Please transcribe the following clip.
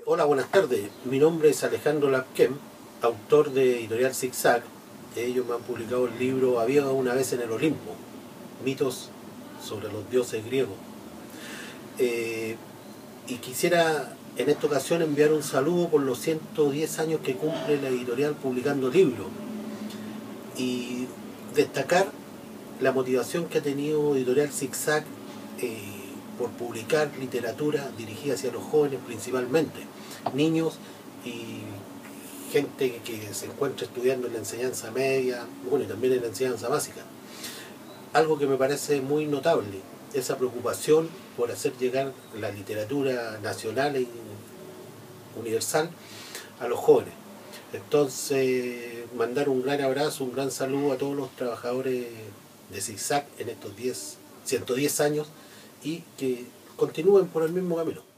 Hola, buenas tardes. Mi nombre es Alejandro Lapquem, autor de Editorial Zigzag. Ellos me han publicado el libro Había una vez en el Olimpo, mitos sobre los dioses griegos. Y quisiera en esta ocasión enviar un saludo por los 110 años que cumple la editorial publicando libros y destacar la motivación que ha tenido Editorial Zigzag por publicar literatura dirigida hacia los jóvenes principalmente, niños y gente que se encuentra estudiando en la enseñanza media, bueno, y también en la enseñanza básica. Algo que me parece muy notable, esa preocupación por hacer llegar la literatura nacional e universal a los jóvenes. Entonces, mandar un gran abrazo, un gran saludo a todos los trabajadores de Zigzag en estos 110 años y que continúen por el mismo camino.